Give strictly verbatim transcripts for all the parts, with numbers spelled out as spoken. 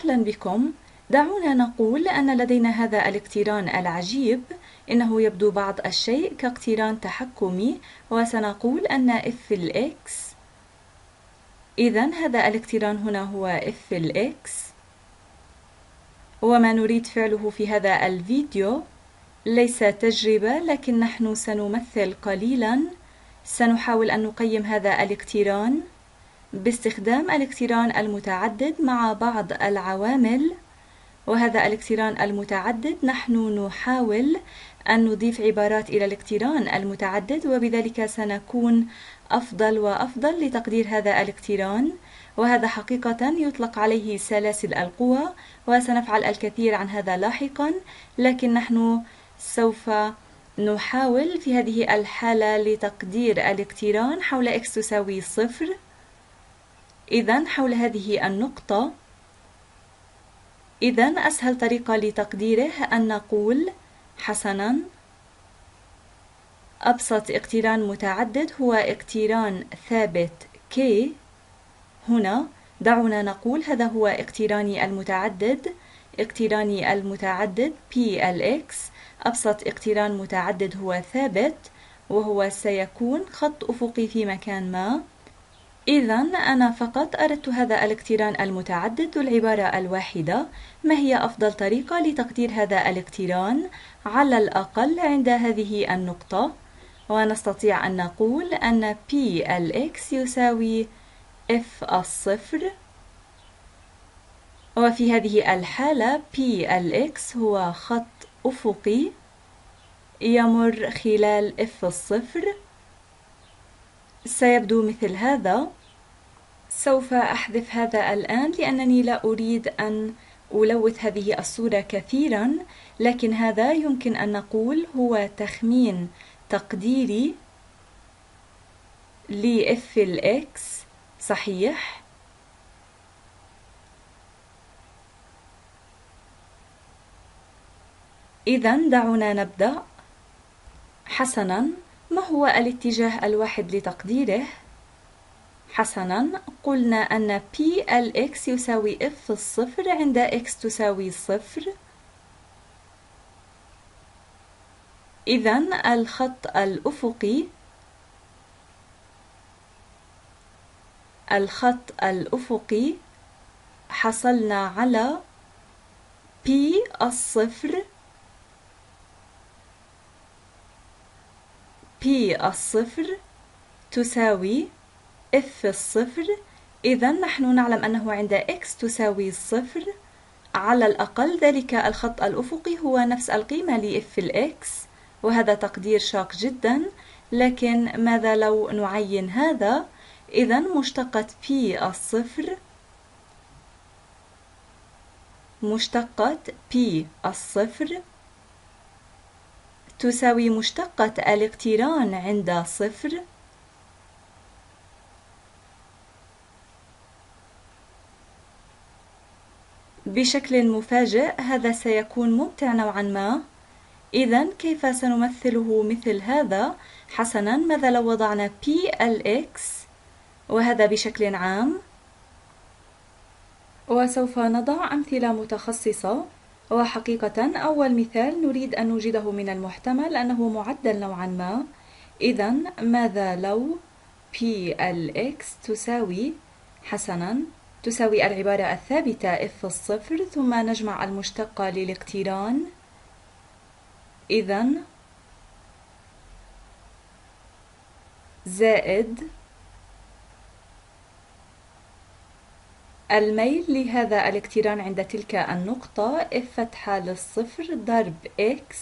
أهلا بكم. دعونا نقول أن لدينا هذا الاقتران العجيب، إنه يبدو بعض الشيء كاقتران تحكمي، وسنقول أن f الx. إذن هذا الاقتران هنا هو f الx، وما نريد فعله في هذا الفيديو ليس تجربة، لكن نحن سنمثل قليلا. سنحاول أن نقيم هذا الاقتران باستخدام الاقتران المتعدد مع بعض العوامل. وهذا الاقتران المتعدد نحن نحاول أن نضيف عبارات إلى الاقتران المتعدد، وبذلك سنكون أفضل وأفضل لتقدير هذا الاقتران. وهذا حقيقة يطلق عليه سلاسل القوى، وسنفعل الكثير عن هذا لاحقا، لكن نحن سوف نحاول في هذه الحالة لتقدير الاقتران حول x تساوي صفر. إذن حول هذه النقطة، إذن أسهل طريقة لتقديره أن نقول حسناً، أبسط اقتران متعدد هو اقتران ثابت k. هنا دعونا نقول هذا هو اقتراني المتعدد، اقتراني المتعدد p الx. أبسط اقتران متعدد هو ثابت، وهو سيكون خط أفقي في مكان ما. إذن أنا فقط أردت هذا الاقتران المتعدد. العبارة الواحدة: ما هي أفضل طريقة لتقدير هذا الاقتران على الأقل عند هذه النقطة؟ ونستطيع أن نقول أن p الx يساوي f الصفر، وفي هذه الحالة p الx هو خط أفقي يمر خلال f الصفر. سيبدو مثل هذا. سوف أحذف هذا الآن لأنني لا أريد أن ألوث هذه الصورة كثيرا، لكن هذا يمكن أن نقول هو تخمين تقديري ل f الx صحيح. إذن دعونا نبدأ. حسنا، ما هو الاتجاه الواحد لتقديره؟ حسنا، قلنا أن p الx يساوي f الصفر عند x تساوي صفر. إذن الخط الأفقي الخط الأفقي حصلنا على p الصفر p الصفر تساوي f الصفر. إذن نحن نعلم أنه عند x تساوي صفر على الأقل ذلك الخط الأفقي هو نفس القيمة ل f الx، وهذا تقدير شاق جدا. لكن ماذا لو نعين هذا؟ إذن مشتقة p الصفر مشتقة p الصفر تساوي مشتقة الاقتران عند صفر. بشكل مفاجئ هذا سيكون ممتع نوعا ما. إذن كيف سنمثله مثل هذا؟ حسنا، ماذا لو وضعنا p الx وهذا بشكل عام؟ وسوف نضع أمثلة متخصصة. وحقيقة أول مثال نريد أن نوجده من المحتمل أنه معدل نوعا ما. إذن ماذا لو p الx تساوي حسنا تساوي العبارة الثابتة f الصفر ثم نجمع المشتقة للاقتران. إذن زائد الميل لهذا الاقتران عند تلك النقطة f فتحة للصفر ضرب x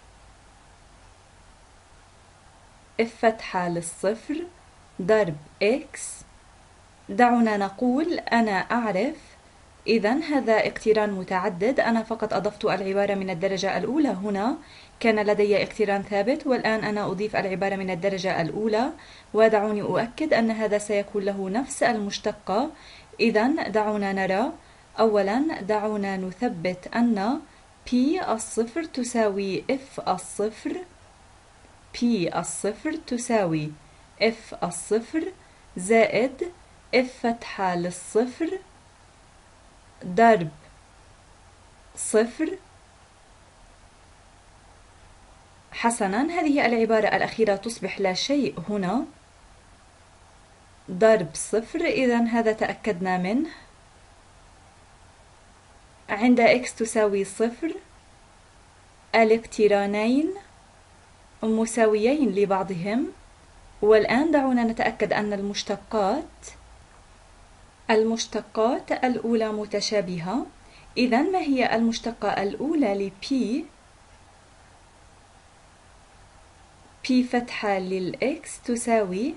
f فتحة للصفر ضرب x. دعونا نقول أنا أعرف. إذن هذا اقتران متعدد، أنا فقط أضفت العبارة من الدرجة الأولى. هنا كان لدي اقتران ثابت، والآن أنا أضيف العبارة من الدرجة الأولى، ودعوني أؤكد أن هذا سيكون له نفس المشتقة. إذن دعونا نرى. أولا دعونا نثبت أن p الصفر تساوي f الصفر p الصفر تساوي f الصفر زائد f فتحة للصفر ضرب صفر. حسناً، هذه العبارة الأخيرة تصبح لا شيء هنا. ضرب صفر، إذن هذا تأكدنا منه. عند x تساوي صفر الاقترانين مساويين لبعضهم. والآن دعونا نتأكد أن المشتقات المشتقات الأولى متشابهة. إذن ما هي المشتقة الأولى ل P؟ P فتحة للإكس تساوي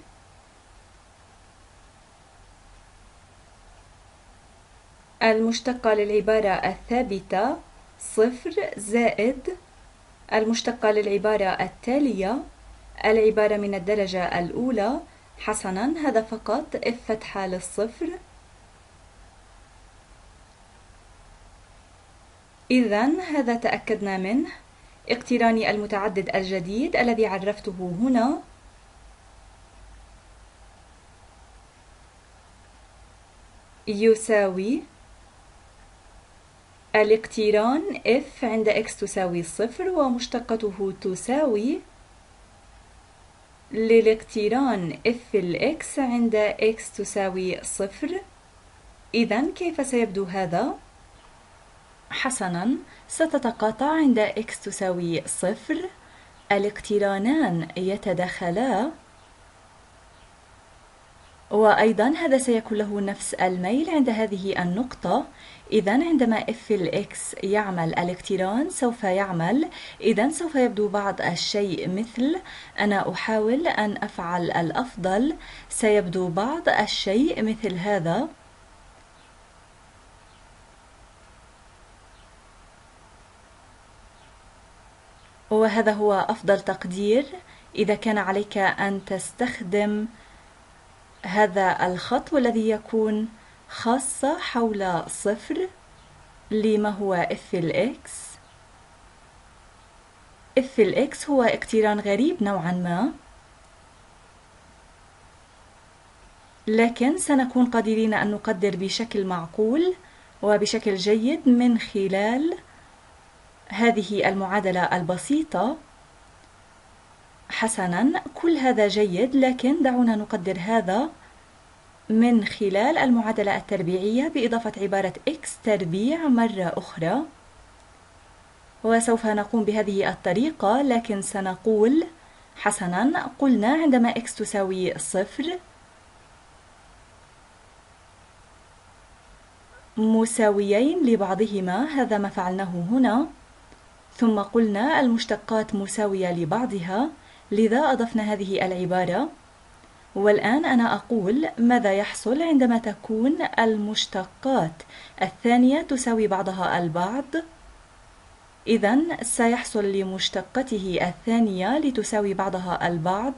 المشتقة للعبارة الثابتة صفر زائد المشتقة للعبارة التالية العبارة من الدرجة الأولى. حسناً، هذا فقط F فتحة للصفر. إذن هذا تأكدنا منه. اقتراني المتعدد الجديد الذي عرفته هنا يساوي الاقتران F عند x تساوي صفر ومشتقته تساوي للاقتران F الإكس عند x تساوي صفر. إذن كيف سيبدو هذا؟ حسناً، ستتقاطع عند x تساوي صفر، الاقترانان يتداخلا، وأيضا هذا سيكون له نفس الميل عند هذه النقطة. إذن عندما f الإكس يعمل الاقتران سوف يعمل، إذن سوف يبدو بعض الشيء مثل أنا أحاول أن أفعل الأفضل، سيبدو بعض الشيء مثل هذا. وهذا هو أفضل تقدير. إذا كان عليك أن تستخدم هذا الخط والذي يكون خاصة حول صفر لما هو F الإكس. F الإكس هو اقتران غريب نوعا ما، لكن سنكون قادرين أن نقدر بشكل معقول وبشكل جيد من خلال هذه المعادلة البسيطة. حسناً، كل هذا جيد، لكن دعونا نقدر هذا من خلال المعادلة التربيعية بإضافة عبارة x تربيع مرة أخرى. وسوف نقوم بهذه الطريقة، لكن سنقول حسناً، قلنا عندما x تساوي صفر مساويين لبعضهما، هذا ما فعلناه هنا. ثم قلنا المشتقات مساوية لبعضها، لذا أضفنا هذه العبارة. والآن أنا أقول ماذا يحصل عندما تكون المشتقات الثانية تساوي بعضها البعض. إذن سيحصل لمشتقته الثانية لتساوي بعضها البعض.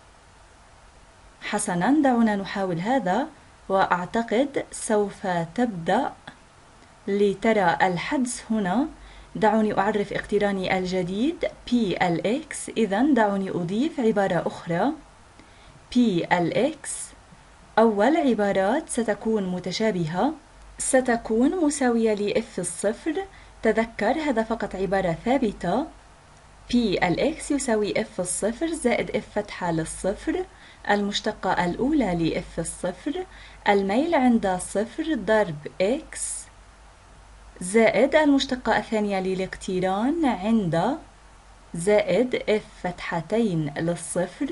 حسناً، دعونا نحاول هذا، وأعتقد سوف تبدأ لترى الحدس هنا. دعوني أعرف اقتراني الجديد P الإكس. إذن دعوني أضيف عبارة أخرى P الإكس. أول عبارات ستكون متشابهة، ستكون مساوية ل F الصفر. تذكر هذا فقط عبارة ثابتة. P الإكس يساوي F الصفر زائد F فتحة للصفر، المشتقة الأولى ل F الصفر، الميل عند صفر ضرب X زائد المشتقة الثانية للاقتران عند زائد F فتحتين للصفر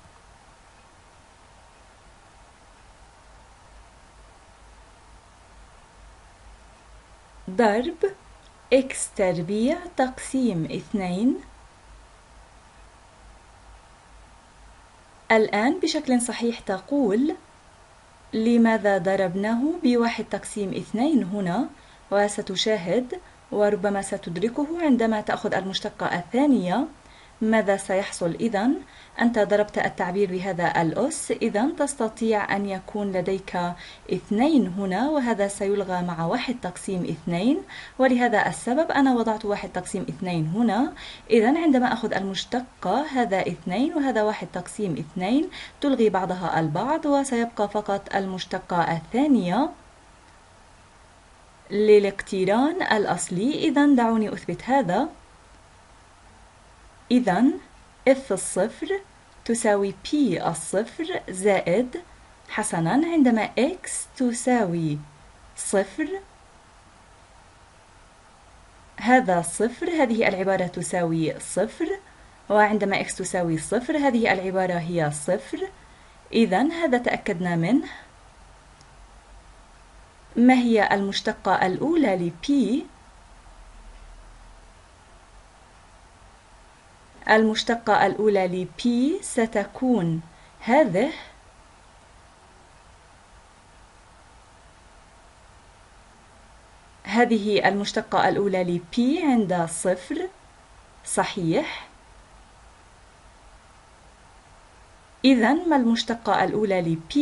ضرب x تربيع تقسيم اثنين. الآن بشكل صحيح تقول لماذا ضربناه بواحد تقسيم اثنين هنا، وستشاهد وربما ستدركه عندما تأخذ المشتقة الثانية ماذا سيحصل. إذن أنت ضربت التعبير بهذا الأس، إذن تستطيع أن يكون لديك اثنين هنا، وهذا سيلغى مع واحد تقسيم اثنين، ولهذا السبب أنا وضعت واحد تقسيم اثنين هنا. إذن عندما أخذ المشتقة هذا اثنين وهذا واحد تقسيم اثنين تلغي بعضها البعض، وسيبقى فقط المشتقة الثانية. للاقتران الأصلي. إذن دعوني أثبت هذا. إذن f الصفر تساوي p الصفر زائد حسناً عندما x تساوي صفر، هذا صفر، هذه العبارة تساوي صفر، وعندما x تساوي صفر هذه العبارة هي صفر. إذن هذا تأكدنا منه. ما هي المشتقة الأولى ل p؟ المشتقة الأولى ل p ستكون هذه، هذه المشتقة الأولى ل p عند صفر، صحيح. إذن ما المشتقة الأولى ل p؟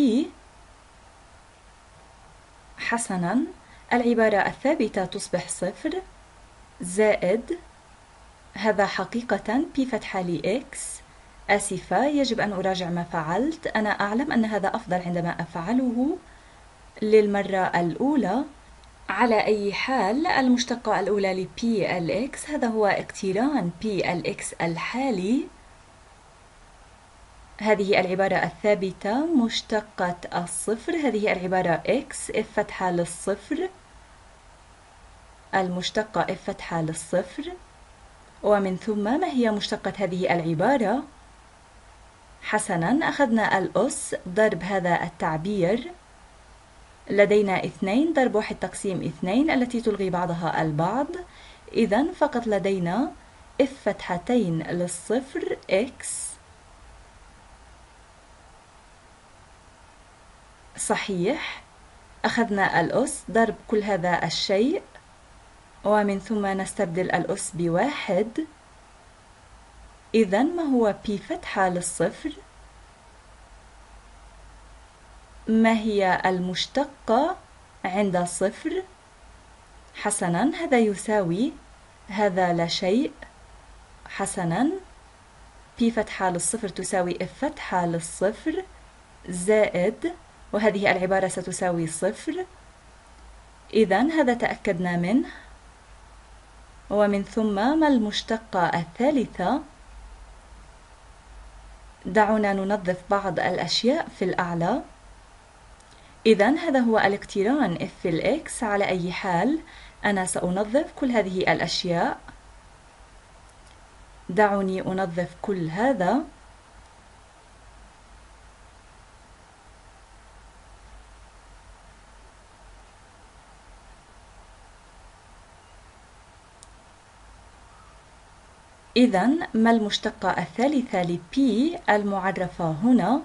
حسناً، العبارة الثابتة تصبح صفر زائد، هذا حقيقة p فتحة ل x. آسفة، يجب أن أراجع ما فعلت. أنا أعلم أن هذا أفضل عندما أفعله للمرة الأولى. على أي حال، المشتقة الأولى ل p ال x هذا هو اقتران p ال x الحالي. هذه العبارة الثابتة مشتقة الصفر، هذه العبارة x f فتحة للصفر، المشتقة f فتحة للصفر. ومن ثم ما هي مشتقة هذه العبارة؟ حسناً، أخذنا الأس ضرب هذا التعبير، لدينا اثنين ضرب واحد تقسيم اثنين التي تلغي بعضها البعض. إذن فقط لدينا f فتحتين للصفر x، صحيح. أخذنا الأس ضرب كل هذا الشيء، ومن ثم نستبدل الأس بواحد. إذن ما هو p فتحة للصفر؟ ما هي المشتقة عند صفر؟ حسناً، هذا يساوي، هذا لا شيء. حسناً، p فتحة للصفر تساوي f فتحة للصفر زائد، وهذه العبارة ستساوي صفر. إذن هذا تأكدنا منه. ومن ثم ما المشتقة الثالثة؟ دعونا ننظف بعض الأشياء في الأعلى. إذن هذا هو الاقتران f ال x. على أي حال أنا سأنظف كل هذه الأشياء. دعوني أنظف كل هذا. إذن ما المشتقة الثالثة ل p المعرفة هنا؟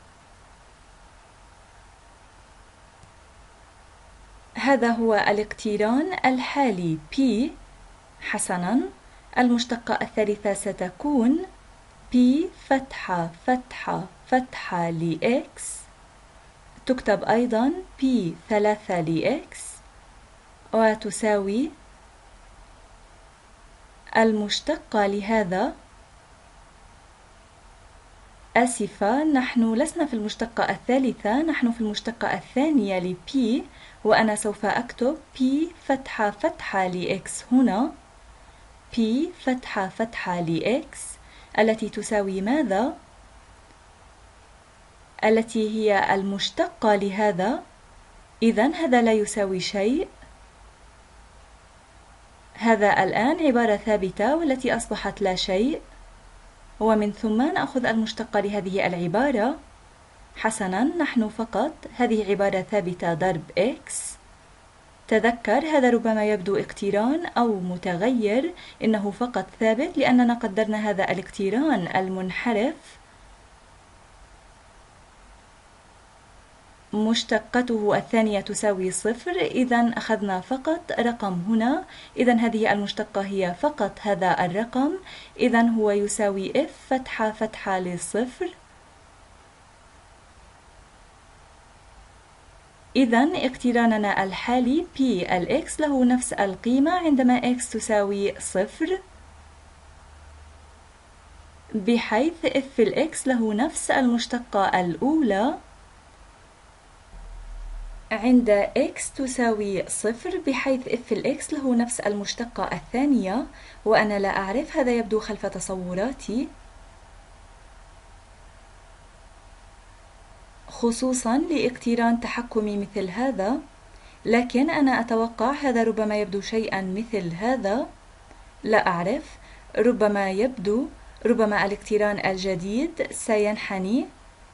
هذا هو الاقتران الحالي p. حسناً، المشتقة الثالثة ستكون p فتحة فتحة فتحة ل x، تكتب أيضاً p ثلاثة ل x، وتساوي المشتقة لهذا. آسفة، نحن لسنا في المشتقة الثالثة، نحن في المشتقة الثانية ل p، وأنا سوف أكتب p فتحة فتحة ل x هنا، p فتحة فتحة ل x التي تساوي ماذا؟ التي هي المشتقة لهذا. إذن هذا لا يساوي شيء. هذا الآن عبارة ثابتة والتي أصبحت لا شيء. ومن ثم نأخذ المشتقة لهذه العبارة. حسناً، نحن فقط هذه عبارة ثابتة ضرب x. تذكر، هذا ربما يبدو اقتران أو متغير، إنه فقط ثابت لأننا قدرنا هذا الاقتران المنحرف مشتقته الثانية تساوي صفر. إذن أخذنا فقط رقم هنا. إذن هذه المشتقة هي فقط هذا الرقم. إذن هو يساوي f فتحة فتحة لصفر. إذن اقتراننا الحالي p ال x له نفس القيمة عندما x تساوي صفر، بحيث f ال x له نفس المشتقة الأولى. عند x تساوي صفر، بحيث f الx له نفس المشتقة الثانية، وأنا لا أعرف، هذا يبدو خلف تصوراتي، خصوصا لاقتران تحكمي مثل هذا، لكن أنا أتوقع هذا ربما يبدو شيئا مثل هذا، لا أعرف، ربما يبدو، ربما الاقتران الجديد سينحني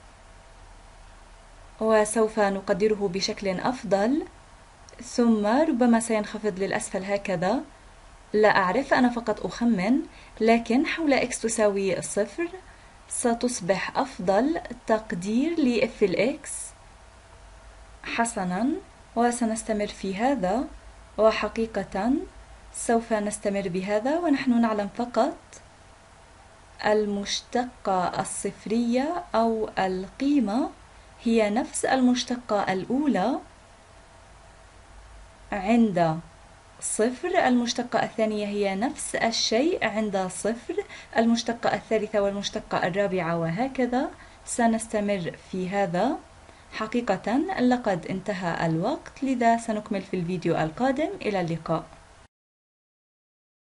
وسوف نقدره بشكل أفضل، ثم ربما سينخفض للأسفل هكذا، لا أعرف، أنا فقط أخمن، لكن حول x تساوي صفر ستصبح أفضل تقدير ل f الx. حسنا، وسنستمر في هذا، وحقيقة سوف نستمر بهذا، ونحن نعلم فقط المشتقة الصفرية أو القيمة هي نفس المشتقة الأولى عند صفر، المشتقة الثانية هي نفس الشيء عند صفر، المشتقة الثالثة والمشتقة الرابعة، وهكذا سنستمر في هذا. حقيقة لقد انتهى الوقت، لذا سنكمل في الفيديو القادم. إلى اللقاء.